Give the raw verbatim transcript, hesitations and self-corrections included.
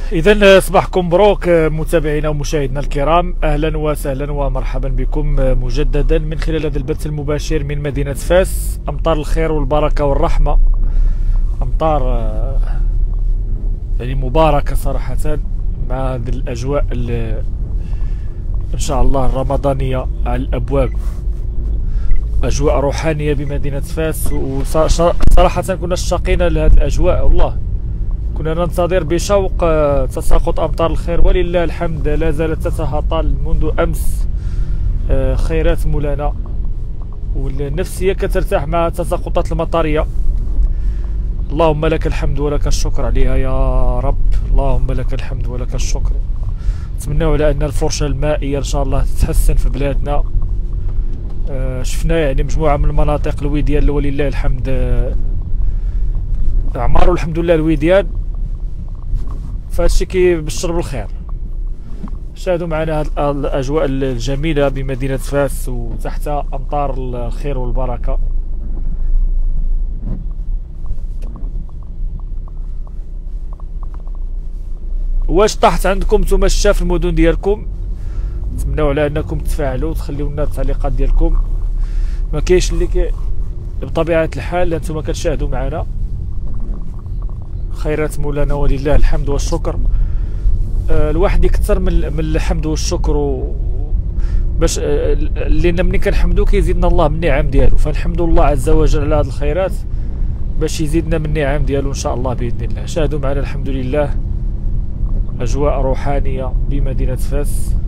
إذا صباحكم مبروك متابعينا ومشاهدينا الكرام، أهلا وسهلا ومرحبا بكم مجددا من خلال هذا البث المباشر من مدينة فاس. أمطار الخير والبركة والرحمة، أمطار يعني مباركة صراحة، مع هذه الأجواء إن شاء الله الرمضانية على الأبواب، أجواء روحانية بمدينة فاس. وصراحة كنا اشتقينا لهذه الأجواء، والله كنا ننتظر بشوق تساقط أمطار الخير، ولله الحمد لا زالت تتهطل منذ أمس خيرات مولانا، والنفسية كترتاح مع التساقطات المطرية. اللهم لك الحمد ولك الشكر عليها يا رب، اللهم لك الحمد ولك الشكر. نتمنوا على أن الفرشة المائية إن شاء الله تتحسن في بلادنا. شفنا يعني مجموعة من المناطق الوديان ولله الحمد عمارو الحمد لله الوديان، فهادشي كيبشر بالخير. شاهدوا معنا هذه الاجواء الجميله بمدينه فاس وتحت امطار الخير والبركه. واش طاحت عندكم نتوما الشتا في المدن ديالكم؟ نتمنوا على انكم تفاعلوا وتخليو لنا التعليقات ديالكم. ما كاينش اللي كي بطبيعه الحال انتم كتشاهدوا معنا خيرات مولانا ولله الحمد والشكر. آه الواحد يكثر من من الحمد والشكر باش آه لان ملي كنحمدو كيزيدنا الله من النعم ديالو، فنحمد الله عز وجل على هذه الخيرات باش يزيدنا من النعم ديالو ان شاء الله باذن الله. شاهدوا معنا الحمد لله اجواء روحانيه بمدينه فاس.